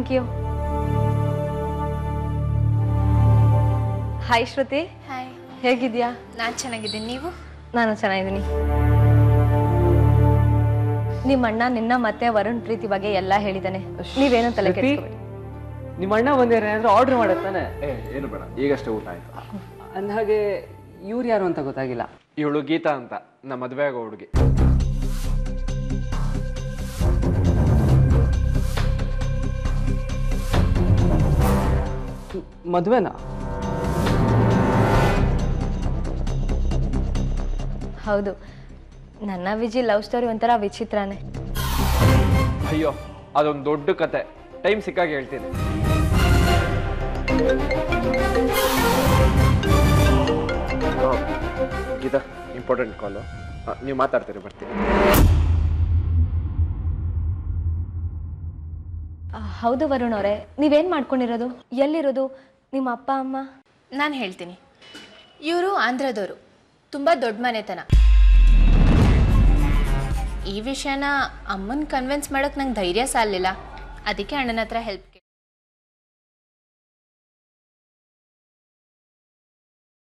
You. Hi Shruti. Hi. ಹೇಗಿದ್ಯಾ? ನಾನು ಚೆನ್ನಾಗಿದ್ದೀನಿ, ನೀವು? ನಾನು ಚೆನ್ನಾಗಿದ್ದೀನಿ. ನಿಮ್ಮ ಅಣ್ಣ ನಿನ್ನ ಮತ್ತೆ ವರುಣ್ ಪ್ರೀತಿ ಬಗ್ಗೆ ಎಲ್ಲ ಹೇಳಿದಾನೆ. ನೀವೇನು ತಲೆ ಕೆಡಿಸ್ಕೋಬೇಡಿ. ನಿಮ್ಮ ಅಣ್ಣ ಬಂದಿರ ಅಂದ್ರೆ ಆರ್ಡರ್ ಮಾಡತ್ತಾನೆ. ಏನು ಬೇಡ, ಈಗಷ್ಟೇ ಊಟ ಆಯ್ತು. ಅಂದಹಾಗೆ ಇವ್ರು ಯಾರು ಅಂತ ಗೊತ್ತಾಗಿಲ್ಲ. ಇವಳು ಗೀತಾ ಅಂತ, ನಮ್ಮ ಮದುವೆ ಆಗೋ ಹುಡುಗಿ. ಮದುವೆನಾ? ಹೌದು, ನನ್ನ ವಿಜಿ ಲವ್ ಸ್ಟೋರಿ ಒಂಥರ ವಿಚಿತ್ರನೇ. ಅಯ್ಯೋ, ಅದೊಂದು ದೊಡ್ಡ ಕತೆ. ಟೈಮ್ ಸಿಕ್ಕಾಗ ಹೇಳ್ತೀನಿ. Geeta, important call. ನೀವು ಮಾತಾಡ್ತೀರಿ, ಬರ್ತೀನಿ. ಹೌದು ವರುಣ್ ಅವರೇ, ನೀವೇನು ಮಾಡ್ಕೊಂಡಿರೋದು? ಎಲ್ಲಿರೋದು? ನಿಮ್ಮ ಅಪ್ಪ ಅಮ್ಮ? ನಾನು ಹೇಳ್ತೀನಿ. ಇವರು ಆಂಧ್ರದವರು, ತುಂಬ ದೊಡ್ಡ ಮನೆತನ. ಈ ವಿಷಯನ ಅಮ್ಮನ ಕನ್ವಿನ್ಸ್ ಮಾಡೋಕ್ಕೆ ನಂಗೆ ಧೈರ್ಯ ಸಾಲಿಲ್ಲ. ಅದಕ್ಕೆ ಅಣ್ಣನ ಹತ್ರ ಹೆಲ್ಪ್